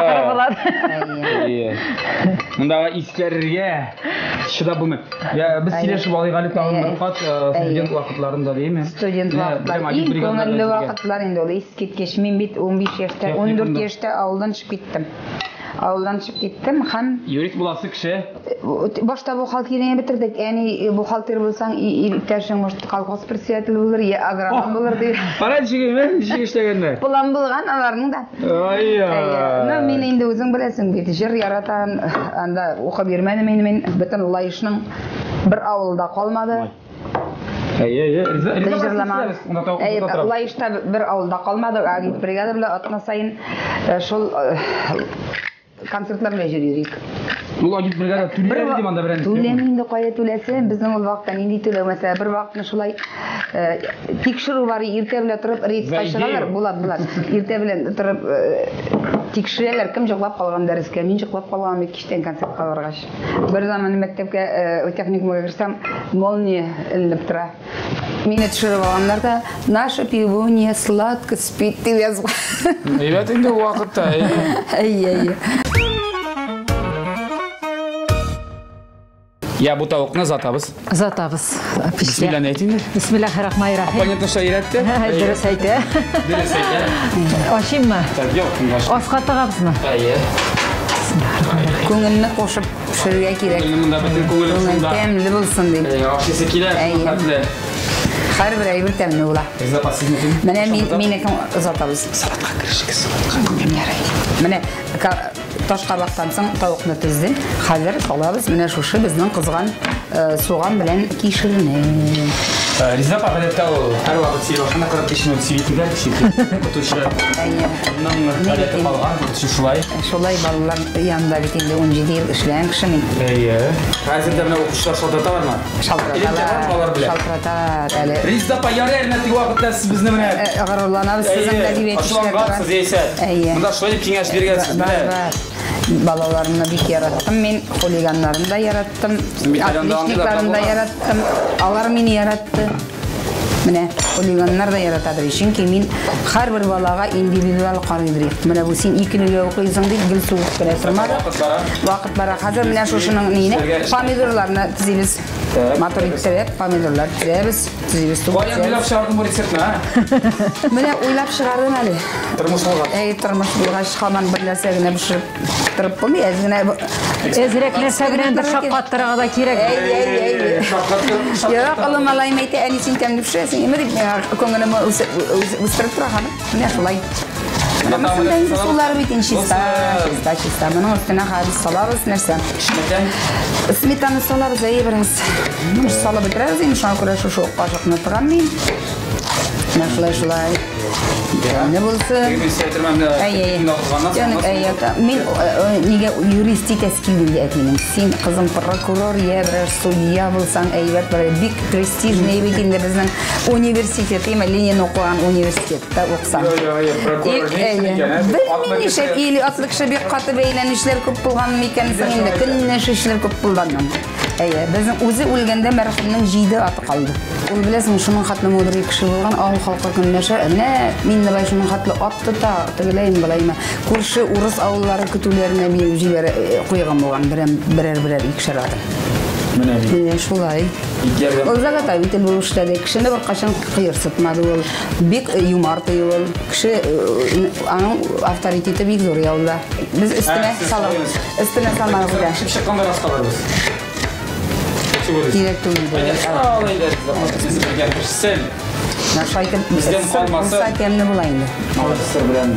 A: Мұндағы искерге шыдап бұлмай. Біз селешіп алайғалы тағын бір қат студент уақытларында дейме?
B: Студент уақытлар. Ең көңілі уақытлар енді ол ескеткеш. Мен бет 15 ешті, 14 ешті ауылдан шығып кеттім. Ауылдан шығып кеттім, хан...
A: Юрик бұласы кіші?
B: Башта бұхалтиріне бітірдік. Әне бұхалтир болсаң, тәшің қалқос председатель болыр, аграран болыр дейді.
A: Қарай жеге ме? Жеге іштегенде?
B: Бұлан болған, аларының да. Мен енді өзің білесің, беті жер яратан, анда оқы бермені мен бүтін лайышының бір ауылда қалмады. Лайышта бір ауылда қалмады, ағит бригада білі атына сайын шол концертларына жүререк.
A: Бұл агит бригада төлемейді манда бір әнесі?
B: Төлемейді қойы төлесі, біздің ол вақыттан енді төлеу. Мәселе бір вақытын шолай текшіру бар, ерте біле тұрып рейсқа шығалар, болады. Ерте біле тұрып текшірелер, кім жоқлап қалған дәріске, мен жоқлап қалған бет кештен концерт қаларғаш. Бір заман мектепке техникумға кірсем, молния ілініп тұра. Мені түшіріп алғандар да, наша пивония сладко спит деп жазған.
A: Ебет енді уақытта. Я бұл тауықны затабыз.
C: Затабыз.
A: Бисмилlah не айтыңдар?
C: Бисмиллахиррахманиррахим.
A: Понятно, что үйретті?
C: Дұрыс айты.
A: Дұрыс айты.
C: Ашим ма? Асқа тағабыз ма?
B: Көңіліні қошып пішіруге керек. Көңіл тәмілі болсын деп.
A: Ашысы келер.
B: Қар бір әйбір тәмілі ола. Міне мен екім ұзатабыз.
A: Салатқа кірішігі, салатқа.
B: Міне ташқабақтансың тауықны түзді. Қазір салабыз. Міне шушы біздің қызған соған білән кешіріне.
A: Риза пағалетті ол әр уақыт сейбақшына қырып кешіне өтсейтіндер кішеті. Құтышы мұның әлеті қалған, құтышы шулай.
B: Шулай балалар янында бетінде 17 ел ішілән кішімен.
A: Қазірде міне оқушылар шалтырата бар ма?
B: Шалтыратар әлі.
A: Риза пағары әрнәтігі уақытта сіз бізді міне
B: ғаруланабыз сіздің әдебиет
A: ашыланғансыз ейсәт. Мұнда шулай деп кеңеш бергенсіз біле.
B: Балаларымны бик яраттым, мен хулиганларын да яраттым, отличникларын да яраттым, алар мені яратты. Менә полигоннар да яратадыр. Чөнки мин һәрбер балага индивидуаль карыйдыр. Менә бу син икенегә укыйсың дип гел сугып кенә тормады. Вакыт бара. Хәзер менә шушының нене помидорларны тизибез. Матур иттереп, помидорлар тизибез. Тизибез.
A: Баян уйлап чыгардым бу рецептны, а?
B: Менә уйлап чыгардым әле.
A: Тормыш булган.
B: Тормыш булгач һаман бер нәрсә генә бишеп торып булмый.
C: Әзрәк нәрсә белән шаккаттырырга да кирәк.
B: Ярак алым алайм әйтә, әни син тәмле пешерәсең. Эме дип күңелемә үстереп торган. Менә шулай. Сулар бит чиста. Моның өстенә хәзер салабыз нәрсә? Сметана салабыз, әйбереңез. Салып бетерәбез, инде шуңа күрә шу кашыкны торган мин. Шулай. Ne bulsa? Min nega yuristi teskilinde etmenim. Sen kızım prokuror ya bir судья bulsan eyvet böyle big prestijli bitinde bizning universiteti Lenin okugan universitetda okusan. Bilmeyişe ili atlık şebek katı beylenişler köp bulgan mekanism indi. Künneş işler köp bulgandan. Bizim o'zi o'lganda marhumning jiydi ati qoldi. Ul bilasizmi, shuning xatni modiriy kishi bo'lgan, ahol xalqqa kunlasha, men nima shuning xatni otdi ta, tigilayim bilaymi. Ko'rshi urus avullari kutuvlarini berib jibara qo'ygan bo'lgan, birer ikishar adam. Mana shulay. Ol zagata bitil bo'lishdi, kishini bir qachon qiyirsitmadi ol. Bek yumart ol. Kishi aning avtoriteti bek zo'r yolda. Biz üstüne salmamiz kerak.
A: Chiqqanda rasqalarmiz.
B: Direktor bizden kalmasa temne bulaydı.
A: Ağustos'ta bilen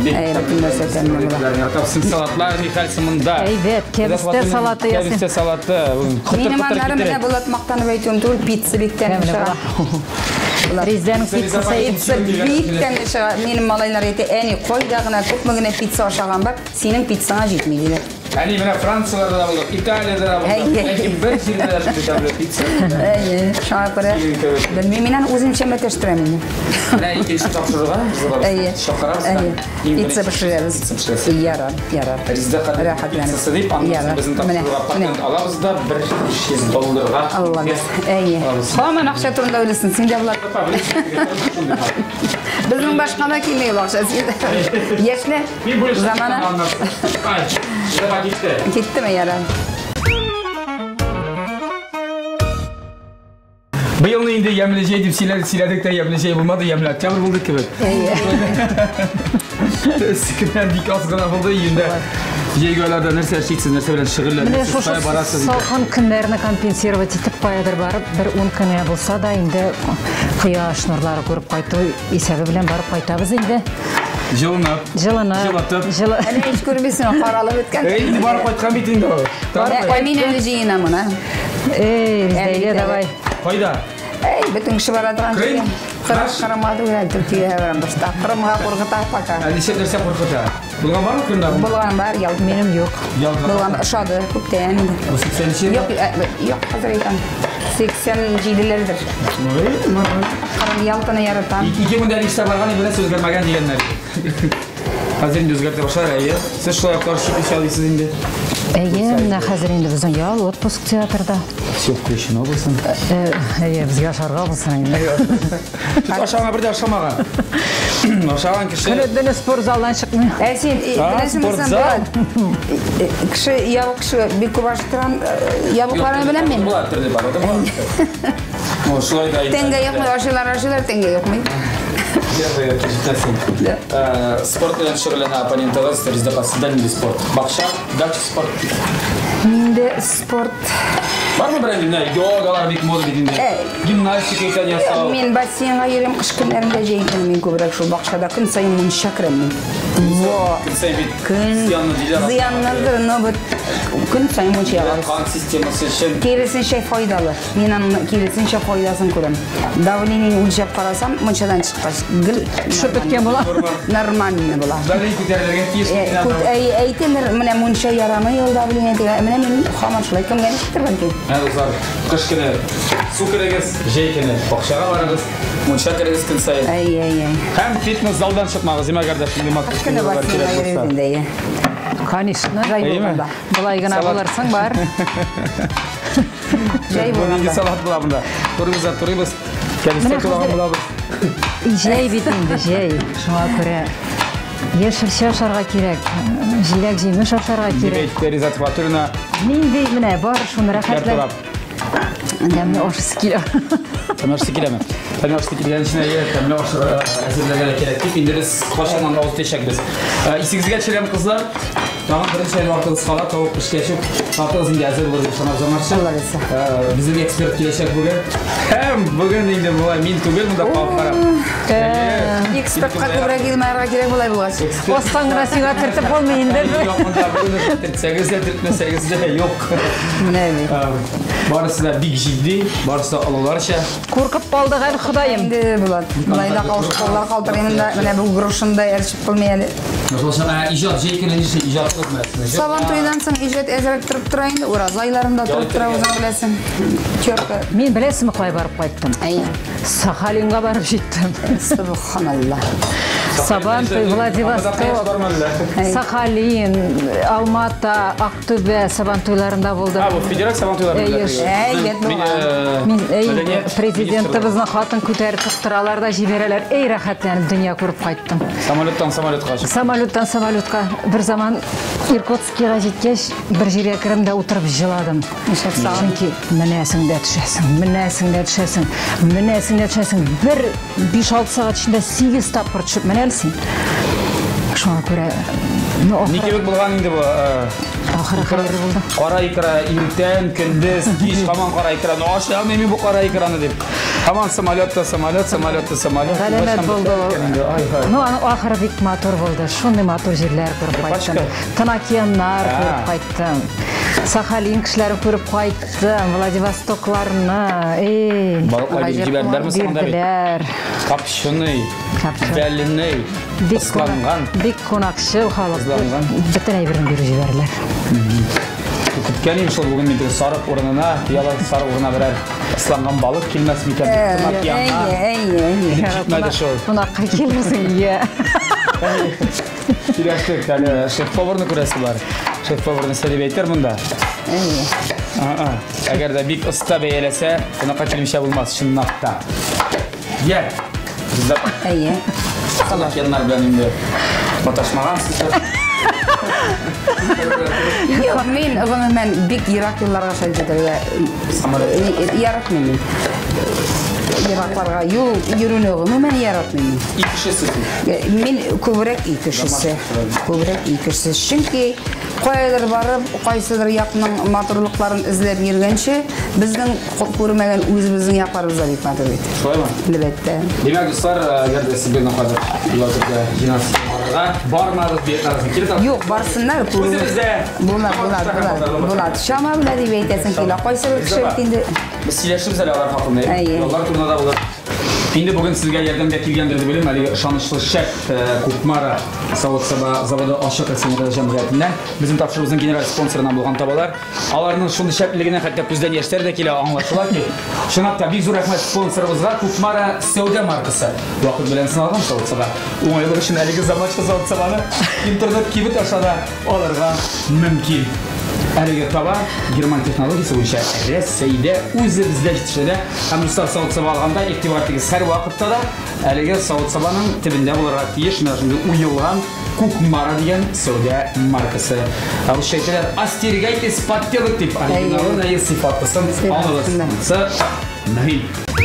A: salatlar Mikael Simunda.
C: Evet, kebiste salatı yesin.
A: Kebiste salatı.
B: Benim anlarım ne bulatmaktan öğretiyorum. Tul pizza bitten çıkar.
C: Rizden pizzası
B: bitten çıkar. Benim malaylar eti eni koydağına kopmagına pizza aşağıdan bak. Senin pizzana gitmeydiler.
A: Yani bana Fransa'da da bulduk, İtalya'da da bulduk. Belki bir şirkette de çıkıyor pizza.
B: Şuna göre bilmem uzun şemet iştiremiyorum.
A: Ne ikinci tapşırığı var?
B: Pizza pişiririz. Yarar.
A: Rizde kadar pizzası deyip anlasın bizim tapşırığa patent alabız da $100.
B: Allah biz. Hemen akşam turunda öylesin. Sen de bulat. Bizim başka da kimeye bakacağız. Yaşlı zamana. Gitti mi yaran?
A: Bu yılın indi yemleyeceği deyip siledik de yemleyeceği bulmadı, yemler. Çabır bulduk gibi. Sıkıntı dik asgana buldu yiyinde. Jeygolarda нәрсе işitsiniz, нәрсе bilen şığırlar.
C: Mine şu salgın günlerini kompensировать etip bayadır barıp bir 10 güne bulsa da indi kıyaş nurları görüp kaytı esebi bilen barıp kaytabız indi.
A: Жылынып.
B: Әлі еш көрмесін, қаралып өткен.
A: Енді барып қайтқан бетінде о.
B: Мен әлі жиынамын, а?
C: Іздейле, давай.
A: Қойда?
B: Бүтін кіші барадыған жерге. Қырмады өрәл Түркия әвәрім дұрста. Қырымға қорғыта пака.
A: Әлесе нәрсе қорғыта? Бұлған бар ма күнда?
B: Бұлған бар, ялды.
C: Менің жоқ.
B: Бұлған ұшады, көптен.
A: Бұл 80-ші?
B: Yok, hazır ekan. 87'lerdir. Qarın yaltını yaratan.
A: İki günden işte barğan ibret özgermegen diyenler. Hazır indi özgerte başlar ya. Siz şulay qarşı iş alıyorsunuz indi.
C: Mine hazır indi bizden yal отпуск teatrda.
A: Çok kreşin olsun.
C: Bizga aşarga olsun indi.
A: Aşağına bir de aşamağa. Aşağıdan kişi.
C: Dün spor zaldan çıkmıyor.
B: Sen
A: spor zal.
B: Kişi yavuk kişi bir kubaştıran yavuklarını bilen miyim?
A: Bular türlü var. O şulay da.
B: Tenge yok mu? Aşılar tenge yok mu?
A: Sport bilen şöyle ne yapayım tavsiye ederiz de pasdan sport. Bakşa, dağçı sport.
B: Minde sport.
A: Var mı brendinde? Yogalar bir moda bitinde. Gimnastik ekan yasal.
B: Men bassenga yerim kış günlerinde jeydim men köbürek şu bakşada gün sayın mun şakrem men.
A: Gün sayın bir
B: ziyanlıdır nöbet. Gün sayın mun şey var.
A: Kan sistemasi için.
B: Keresinçe faydalı. Men keresinçe faydasını görem. Davlinin ölçep qarasam munçadan çıkkaç. Gül
C: Düşüp bitken bola.
B: Normalni bola.
A: Davlin ko'tarilgan tez.
B: Aytdilar mene muncha yaramay yol davlin degan. Mene men xaman shulay kimga chiqtirgan ekan.
A: Ha dostlar, qish kuni suv keragiz, jey kuni bog'chaga boramiz. Muncha keragiz kun sayin. Ham fitness zaldan chiqmag'iz, nima gardashim demak.
B: Qish kuni bassenga
C: Конечно. Былай гына боларсың бар.
B: Жай bo'lganda.
A: Salat bo'ladi bunda. Turibmiz. Kelishda qilgan bo'lamiz.
C: Жей бит инде, жей. Шуңа күрә яшелчә ашарга кирәк, җиләк җимеш ашарга кирәк.
A: Ризат Батурина.
C: Нинди менә бар шуны рәхәтләп. Дәмле ашысы килә.
A: Тамашасы киләме? Тамашасы килгән өчен тәмле аш әзерләргә кирәк. Инде без кашаннан да үтәчәкбез. Исегезгә төшерәм кызлар. Тагын бер шәй вакытыбыз кала, тавык пешкәчеп, татыгыз инде әзер булыр дип санап Безнең эксперт киләчәк бүген. Һәм бүген инде булай мин түгел, монда карап.
B: Экспертка күбрәк илмәргә кирәк булай булгач.
C: Астан гына сиңа тертеп булмый инде.
A: Юк, монда бүген тертсәгез дә, тертмәсәгез дә юк.
B: Менә
A: Барысы да бик җитди, барысы да алаларча.
C: Куркып калдык әле Ходаем.
B: инде булат. Булай да калышканлар калтырыймында, менә бу грошында ярышып кылмый әле.
A: Ижад җәйкән ижад кылмас.
B: Сабан туйдан соң иҗат әзрәк торып тора инде, ураз айларында торып тора, үзең беләсең. Чорка.
C: Мен беләсезме кай барып кайттым? Сахалинга барып җиттем.
B: Субханаллах.
C: Сабан туй Владивосток, Сахалин, Алмата, Актүбә Сабан туйларында булдым.
A: Бу федераль Сабан туйларында.
C: Мин президентыбызны хатын күтәреп тоттыралар да җибәрәләр. Эй рәхәтләнеп дөнья күреп кайттым.
A: Самолеттан самолетка.
C: Самолеттан самолетка. Бер заман Иркутскига җиткәч, бер җиргә керемдә утырып җыладым. Чөнки менәсең дә төшәсең, менәсең дә төшәсең, менәсең дә төшәсең. Бер 5-6 сәгать эчендә 8 тапкыр төшеп менәлсең. Шуңа күрә
A: Ни кебек булган инде бу?
C: Ахыры хәйрле булды.
A: Кара икра, иртән, көндез, кич һаман кара икра. Аш алмый бу кара икраны дип. Һаман самолетта самолет.
C: Галәмәт булды. Ну, ахыры бик матур булды. Шундый матур җирләр күреп кайттым. Тынакияннар күреп кайттым. Сахалин кешеләре күреп кайттым. Владивостокларны.
A: Балыклар җибәрделәрме санда? Капшуный, бәлленей, исланган.
C: Бик кунакчыл халык. Бөтен әйберне биреп җибәрләр.
A: Күткән инде шул бүген миндә сарык урынына, яла сарык урынына берәр исланган балык килмәс микән? Җитмәде шул.
C: Кунакка килмәсен ия.
A: Сөйләштек әле шеф-поварны күрәсе бар. Шеф-поварны сөйләп әйтер монда. Әгәр дә бик оста бәяләсә, кунакка килмичә булмас чынлап та. Я. Салахяннар белән инде маташмагансыздар.
B: Юк, мин гомумән бик ерак юлларга шәҗәдәргә яратмыйм. Еракларга юл йөрүне гомумән яратмыйм. Мин күбрәк икешесе. Чөнки кайдыр барып, кайсыдыр якның матурлыкларын эзләп йөргәнче, безнең күрмәгән үзебезнең якларыбызда бик матур бит.
A: Шулаймы?
B: Әлбәттә.
A: Димәк, дуслар, әгәр дә сез безнең хәзер юлларда җинасыга бармагыз дип тарызын кирәк.
B: Юк, барсыннар. Булат. Шама белән дип әйтәсең килә. Кайсыдыр кеше инде.
A: Без сөйләшәбез әле алар хакында. Юллар турында да булыр. Инде бүген сезгә ярдәмгә килгәндер дип уйлыйм. Әлеге ышанычлы шәп Кукмара Савыт-Саба заводы ашык акционерлар җәмгыятенә безнең тапшырыбызның генераль спонсорына булган табалар. Аларның шундый шәплегенә хәтта күздән яшьләр дә килә, аңлашыла ки, чынлап та бик зур рәхмәт спонсорыбызга Кукмара сәүдә маркасы. Вакыт белән сыналган Савыт-Саба. Уңайлык өчен әлеге заманча Савыт-Сабаны интернет кибет ашада алырга мөмкин. Әлеге таба Герман технологиясе буенча Рәсәйдә үзебездә җитешә. Һәм дуслар Савыт-Саба алганда игътибар итегез, һәр вакытта да әлеге Савыт-Сабаның төбендә булырга тиеш уелган Кукмара дигән сәүдә маркасы. Рус шәйтәләр астерегайтесь подделок дип оригиналын сыйфатлысын алыгыз. Мөһим.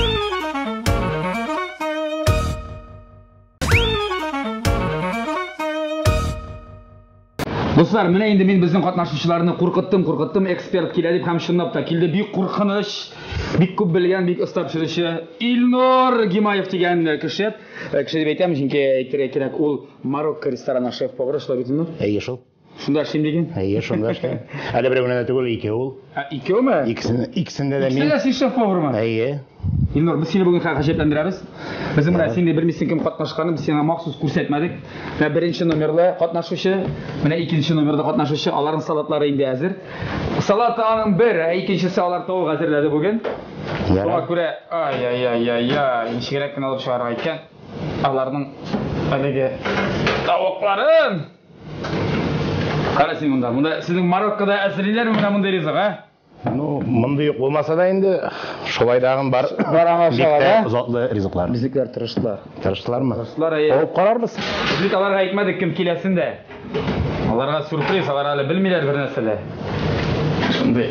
A: Дуслар, менә инде мин безнең катнашучыларны куркыттым, эксперт килә дип һәм шундап та килде. Бик куркыныч, бик күп белгән, бик оста пешерүче Илнур Гимаев дигән кеше. Кеше дип әйтәм, чөнки әйтергә кирәк, ул Марокко рестораны шеф-повары шулай бит инде.
D: Әйе шул.
A: Шунда эшлим дигән.
D: Әйе, шунда эшләм. Әле берәүне дә түгел, ике ул.
A: Икеүме?
D: Икесендә дә мин.
A: Син шеф-повармы?
D: Әйе.
A: Илнур, без сине бүген гаҗәпләндерәбез. Без менә син дә белмисең кем катнашканын без сиңа махсус күрсәтмәдек. Менә беренче номерлы катнашучы, менә икенче номерда катнашучы, аларның салатлары инде әзер. Салат аның бер, икенчесе алар тавык әзерләде бүген. Шуңа күрә, ничегрәк кенә алып чыгарга икән. Аларның әлеге тавыкларын. Карасың монда. Монда сезнең Мароккода әзерлиләрме менә мондай ризык,
D: Ну, мындай болмаса да енді шолайдағын бар.
A: Бикте
D: ұзатлы ризықлар.
A: Біздікler тырыштылар.
D: Тырыштылар ма?
A: Тырыштылар,
D: Қойып қарармыз.
A: Біз аларға айтмадық кім келесін де. Аларға сюрприз, алар әлі білмейлер бір нәрселер. Шындай.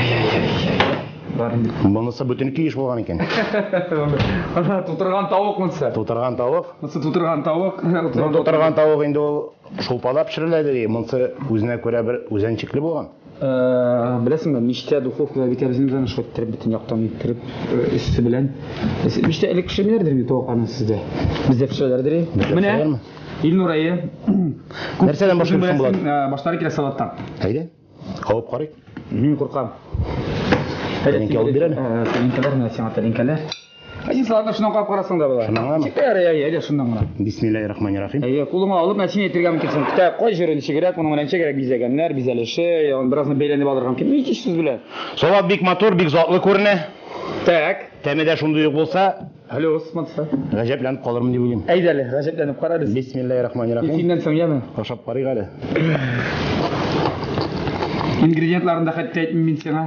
D: Бұнысы бүтін күйіш болған екен.
A: Тұтырған тауық мұнысы.
D: Тұтырған тауық.
A: Мұнысы тұтырған тауық.
D: Тұтырған тауық енді ол шолпалап пішіріледі де, мұнысы өзіне көре бір өзеншіклі болған.
A: Білесің бе, мешітте духовкаға кетерізімізден шөттіріп, бітін яқтан еттіріп, үсті білен. Мешітте әлік пішірмелердір ме тоғықаны сізде? Бізде пішірелердір е? Міне, Илнұр айы.
D: Нәрседен башын пішін болады?
A: Баштары келе салаттан.
D: Қайде? Қауып қарайық.
A: Мен қорқам.
D: Тәлінке алып берелі?
A: Тәлінкелер, мен сен тәлінкелер. Сен салатында шынан қап қарасың да бұлар.
D: Шынан ға ма?
A: Әйе, шынан ғана.
D: Бисмиллахиррахманиррахим.
A: Қолыңа алып, мәсіне еттіргенім келсің. Кітап қой жерін керек, мұның мәнше керек бизегенлер, бизелеші, біразны бейленіп алдырғам келім. Еш сөз біле.
D: Солат бик мотор, бик затлы көріне.
A: Так.
D: Тәмеде шундый болса,
A: Әлі Османса.
D: ғажапланып қалырмын деп ойлаймын.
A: Әйдәлі, ғажапланып қарарыз.
D: Бисмиллахиррахманиррахим.
A: Сенен соң еме?
D: Ашап қарайық әлі.
A: Ингредиентларын да қатты айтмын мен сеңа.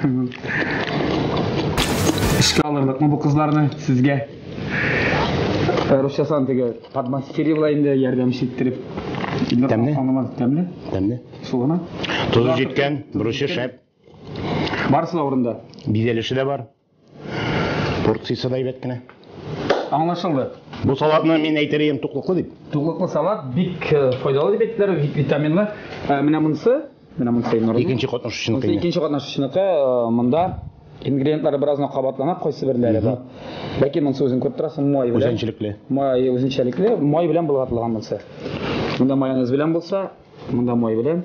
A: Ішкі алырлық мұ бұл қызларны сізге. Русшасан тегі подмастеривлайын да ярдәмші еттіріп.
D: Тәмлі?
A: Тәмлі?
D: Тәмлі.
A: Суғына?
D: Тұзы жеткен, бұрышы шәп.
A: Барысы да орында.
D: Бизеліші де бар. Порциясы да айбеткіне.
A: Аңлашылды.
D: Бұл салатны мен әйтерейім тұқлықлы деп.
A: Тұғлықлы салат бик файдалы деп еттілер, витаминлы. Міне мұнысы
D: Екінші қатнашышынықы.
A: Екінші қатнашышынықы мұнда ингредиентлары біразына қабатлана қойсы бірлері бар. Бәке мұнсы өзін көріп тұрасың, май білен.
D: Өзеншіліклі.
A: Май өзеншіліклі, май білен бұлғатылған мұнсы. Мұнда майонез білен болса, мұнда май білен.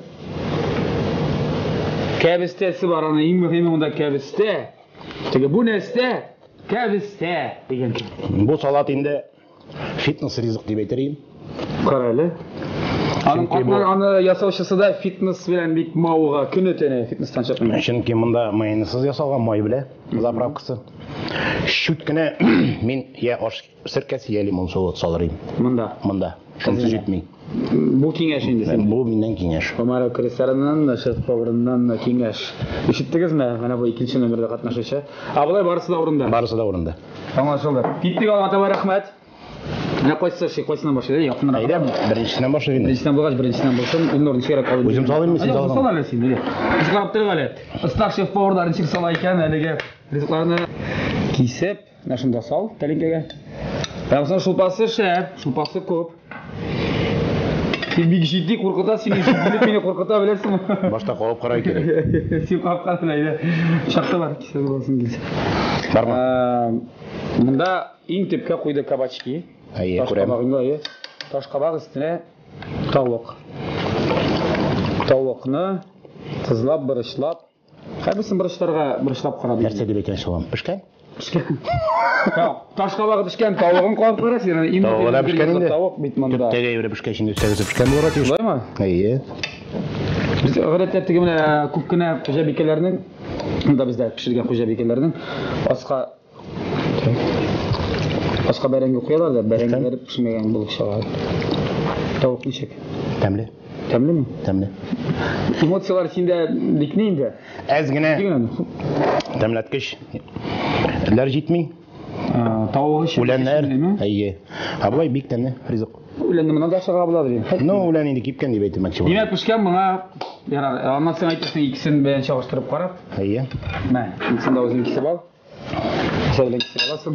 A: Кәбістесі бар, ана ең мұхимі мұнда кәбісте. Теге бұл нәсте, кәбісте деген кен.
D: Бұл салат енді фитнес ризық деп әйтерейім.
A: Қарайлы. Аны ясаушысы да фитнес білен бик мауға күн өтені фитнестан шықпын.
D: Шынке мұнда майонезсіз жасалған май біле, заправкасы. Шүткіне мен я аш сіркесі, я лимон соғы салырайым. Мұнда. Шынсы жетмей.
A: Бұл кеңеш енді сен?
D: Бұл менен кеңеш.
A: Омара крестарынан, шеф-поварынан кеңеш. Үшіттігіз ме? Мәне бұл екінші нөмірді қатнашышы. Абылай барысы да орында?
D: Барысы да орында.
A: Аңлашылды. Кеттік алып ата бар рахмет. Мына қойсынан башлайды, яқыннан
D: Айда, біріншісінен башлайды.
A: Біріншісінен болсын, Илнұрдың шерек қалып.
D: Өзім салайым, сен салайым.
A: Сал әлі сен, біз қарап тұрық әлі. Ұстақ шеф-повардарын шек сала екен, әліге ризықларына кейсеп, нашында сал, тәлінкеге. Бәмсін шұлпасы шәп, шұлпасы көп. Сен бек жейді қорқыта, сен жейділік мені қорқыта білерсің.
D: Башта қауып қарай керек.
A: Сен қауып қарай, шақты бар, кесе болсын келсе.
D: Бар ма?
A: Мұнда ең тепке қойды кабачки. Ташқабақ үстіне тауық. Тауықны тызлап, бұрышлап. Қайбісін бұрыштарға бұрышлап қарады.
D: Нәрсе деп екен шылам? Пішкен?
A: Пішкен. Ташқабағы пішкен тауығын қойып қарасы.
D: Тауығы да пішкен енді?
A: Тауық бейт мұнда.
D: Түптегі еврі пішкен ішінде үстегісі пішкен болар атеш.
A: Олай ма?
D: Әйе.
A: Біз ғыреттеттігі міне көпкіне құжабекелерінің, мұнда бізде пішірген құжабекелерінің Басқа бәренге қоялар да, бәренге беріп пішмеген бұл шағады. Тауық нешек?
D: Тәмлі.
A: Тәмлі ме?
D: Тәмлі.
A: Эмоциялар сенде декіне енді?
D: Әзгіне тәмләткіш. Әлер жетмей.
A: Тауығы шек?
D: Үләнлер. Әйе. Абылай бик тәмлі, ризық.
A: Үләнді мұнан да шаға болады дейм.
D: Ну, үлән енді кепкен деп әйтімәкші болады.
A: Демек пішкен мұна, аннан сен айтырсың ikisini бәйін шағыштырып қарап.
D: Әйе.
A: Мә, сен да өзің кесіп ал. Сәлен кесіп аласың.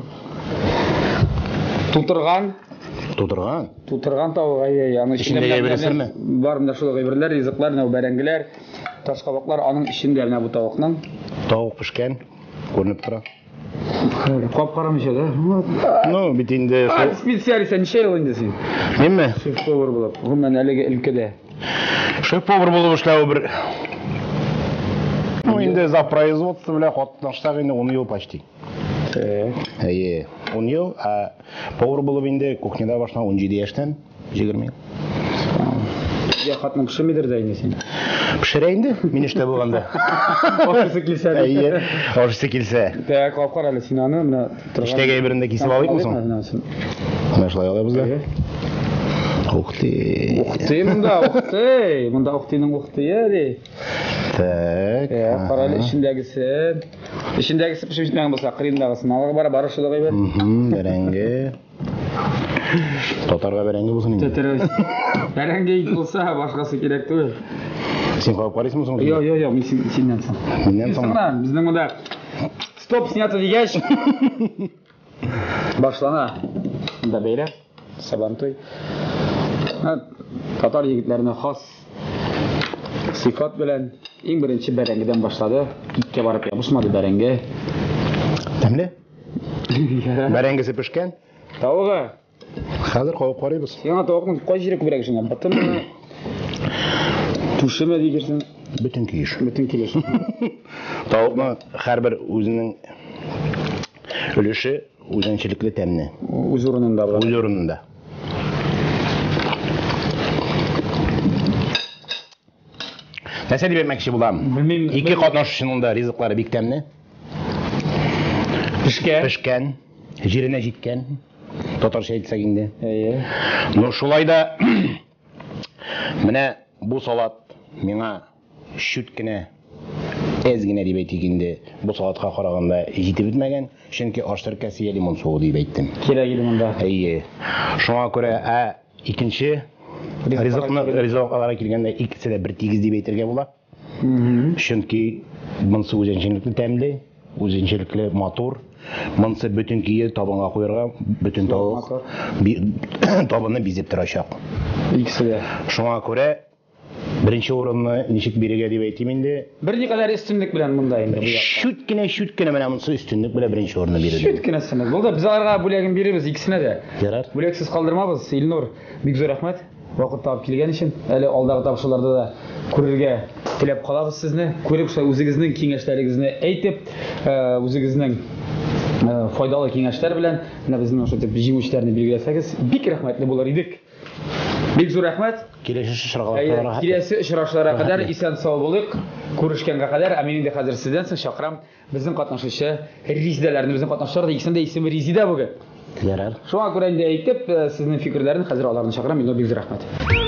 A: Тутырған тауық,
D: ішіндегі бірісір ме?
A: Бар мұнда шылығы бірлер, езіқлар, бәрәңгілер, ташқабақлар, аның ішінде әліне бұл тауықның.
D: Тауық пішкен, көрініп тұра.
A: Қап қарамыш еді?
D: Ну, бітінде...
A: Специалист, неше ел енді сен?
D: Мен ме?
A: Шеф-повар болып, ғыммен әліге үлкеде.
D: Шеф-повар болып ұшлауы бір... Ну, енді за производство, бля, қоттан штағы енді 10 ел почти. Әйе, 10 ел, а повар болып енді кухняда башына 17 яштан, 20 ел.
A: Қатының пішірмедір дайын сен?
D: Пішірейінді, мен іште болғанда.
A: Оқысы келсе әлі?
D: Әйе, оқысы келсе.
A: Так, қап қар әлі сен аны, мұна тұрған...
D: Іштеге бірінде кесіп алайық мұсың? Мұнашылай алайбыз да? Уқты.
A: Уқты мұнда, уқты. Мұнда уқтының уқты еді.
D: Так. керек.
A: Қарайлы ішіндегісі пішіп жетмеген болса, қиындағысын алға бара шылығы бер.
D: Бәрәңге. Тотарға бәрәңге болсын енді.
A: Бәрәңге ит болса, башқасы керек түгіл.
D: Сен қойып қарайсың ба соң?
A: Жоқ, мен сенен соң.
D: Менен соң?
A: Біздің мұнда стоп сняться дегеш. Башлана. Мұнда бейлі, сабантуй. Татар егітлеріне қас сифат білән ең бірінші бәрәңгеден башлады. Итке барып ябышмады бәрәңге.
D: Тәмле? Бәрәңгесі пішкен?
A: Тауығы.
D: Қазір қойып қарайбыз.
A: Сен тауығың қой жері көбірек жыңа. Бұтын түші ме дегерсің?
D: Бүтін күйіш.
A: Бүтін келеш.
D: Тауықны әр бір өзінің үліші өзеншілікті тәміне.
A: Өз орнында бұлар.
D: Өз орнында. Нәрсе деп етмекші бұлам? Екі қатынашушының ризықлары бек тәміне. Пішкен, жеріне жеткен. Татарша айтсақ енді. Но шулайда міне бұл салат меңа шүткіне әзгіне деп айтекенде бұл салатқа қарағанда жетіп бітмеген. Шөнки аштыркасы лимон суы деп айттым.
A: Керек лимонда.
D: Шуңа көре икенче ризықларға келгенде икisi де бір тегіз деп айтерге бола. Шөнки мұнысы өзеншілікті тәмлі, өзеншілікті матур. Мұнысы бүтін күйе табынға қойырға, бүтін табыны безеп тұрашақ.
A: Икisi де.
D: Шуңа көре бірінші орынны нешік береге деп айтайменде.
A: Бірне қадар үстінлік білән мұнда енді.
D: Шүткіне міне мұнысы үстінлік біле бірінші орынны береді.
A: Шүткіне сіміз. Бұл да біз аларға бөлегін береміз икісіне де.
D: Жарар.
A: Бөлексіз қалдырмабыз. Илнұр, бек зор рахмет. Уақыт тауып келген үшін. Әлі алдағы тапшыларды да көрерге тілеп қалабыз сізні. Көріп өзіңіздің кеңештәріңізді әйтіп, өзіңіздің файдалы кеңештер білән біздің жеңушілеріне белгілесеңіз, бек рахметлі болар едік. Бек зор рахмет.
D: Келесі ұшырашыларға қадар исән сау болық. Көрішкенге қадар, әменің де қазір сізден соң шақырам біздің қатнашушы Резидаларының біздің қатнашылар да икісінде есімі Резида бүгін. Ярар.
A: Шуңа көрәнде әйтіп, сіздің фикірлерін қазір аларын шақырам. Мен бек зор рахмет.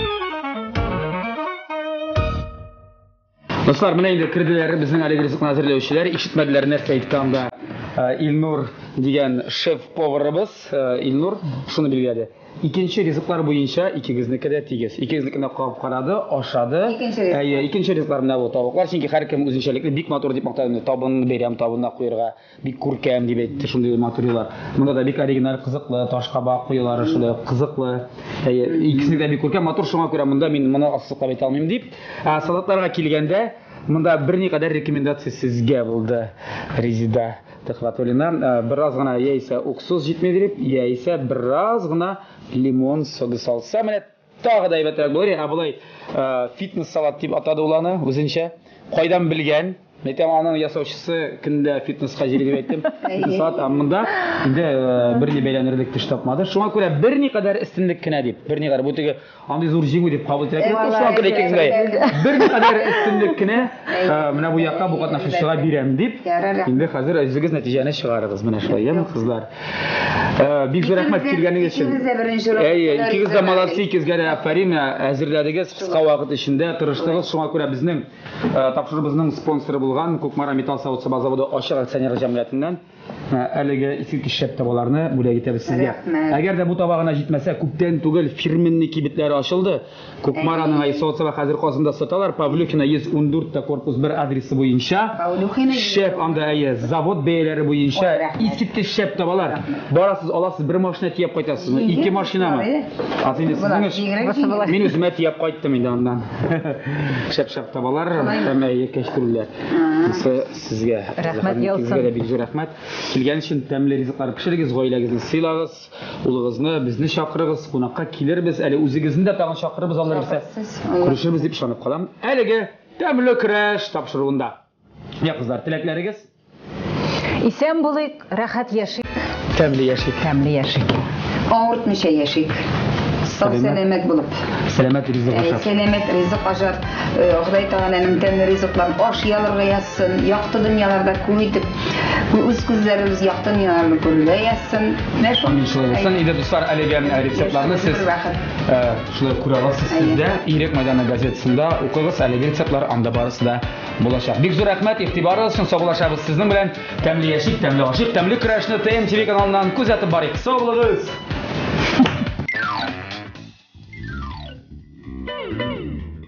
A: Достар, міне енді кірділері біздің әлі ризықны әзірлеушілер, ишітмәділер нәрсе айтқанда Илнур деген шеф-поварыбыз. Илнур шуны білгеді. Икенче ризықлар бойынша икігізнікі де тегіз. Икігізнікіне қауып қарады, ашады. Икенче ризықлар мына бұл табықлар. Ченки әр кім өзіншелікті бик матур деп мақтады. Табын берем, табынна қойырға, бик көркем деп айтты шундай матурилар. Мұнда да бик оригинал қызықлы, ташқаба қойылары шулай қызықлы. Икісінде бик көркем матур. Шуңа көре мұнда мен мұны асықлап айта алмаймын деп. Салаттарға келгенде мұнда бірне қадар рекомендация сізге болды, Резида Тахватулина. Біраз ғана яйса уксус жетмедіріп, яйса біраз ғына лимон соды салса. Міне тағы да әйбәтірек болар. Абылай фитнес салат деп атады оланы өзінше. Қойдан білген. Метем аның ясаушысы күнде фитнесқа жері деп айттым. Салат амында енді бірне бәйләнерлік түш тапмады. Шуңа көре бірне қадар істіндік кіне деп. Бірне қадар бұтығы аңдай зор жеңу деп қабыл етірек. Шуңа көре екеңізбай. Бірне қадар істіндік кіне мына бұл яққа бұл қатнашушыға берем деп. Енді қазір өзіңіз нәтижені шығарығыз. Міне шылай, қызлар. Бек зор рахмет келгеніңіз үшін. Ikiniz de молодцы, ikizге de әфәрин әзірләдіңіз. Қысқа уақыт ішінде тырыштыңыз. Шуңа көре біздің тапшырыбызның спонсоры болған Көкмара металл сауыт саба заводы ашық акционерлік жамғиятынан әлігі исілкі шеп табаларны бүләк етеміз сізге. Әгер де бұл табағына жетмесе, көптен түгел фирменный кибетлері ашылды. Көкмараның сауыт саба қазір қосында саталар. Павлюхина 114 корпус 1 адресі бойынша. Шеп анда завод бейлері бойынша исілкі шеп табалар. Барасыз, аласыз, бір машина тиеп қайтасыз. 2 машина ма? Мен өзіме тиеп қайттым енді андан. Шеп табалар, кәштірулер. Сізге рахмет. Келген үшін тәмлі ризықлар пішіріңіз, ғойләгізін сыйлағыз, ұлығызны, бізді шақырығыз, қонаққа келербіз, әлі өзігізін де тағын шақырыбыз алырбыз, күрішіміз деп шанып қалам. Әлігі тәмлі күреш тапшыруында. Қыздар, тілеклеріңіз?
C: Исән болайық, рахат яшик.
A: Тәмлі яшик.
C: Тәмлі яшик.
B: Ауыртмыша яшик. Sağ selamet bulup.
A: Selamet rızık aşar.
B: Selamet rızık aşar. Xuday Tağala'nın temli rızıklarını aşıyalarga yazsın. Yaktı dünyalarda kuvvetip. Bu üz kızlarımız yaktı dünyalarını görüle yazsın.
A: Amin şolaylasın. İyi de dostlar, alegenin reseptlarını siz şulay kuralısız sizde. İyirek Maydana gazetesinde okuyunuz. Alege reseptlar anda barısı da bulaşaq. Big zor rahmet, iftibarınız için sağ bulaşağız. Sizin bilen temli yaşık, temli aşık, temli kuraşını TMTV kanalından kuzatı barik. Sağ olunuz.